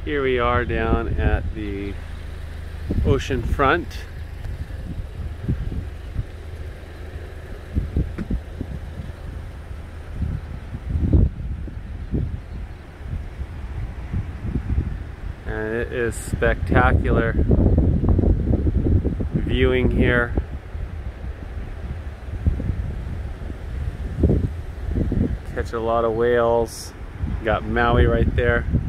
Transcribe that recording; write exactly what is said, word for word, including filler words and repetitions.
Here we are down at the ocean front. And it is spectacular viewing here. Catch a lot of whales. Got Maui right there.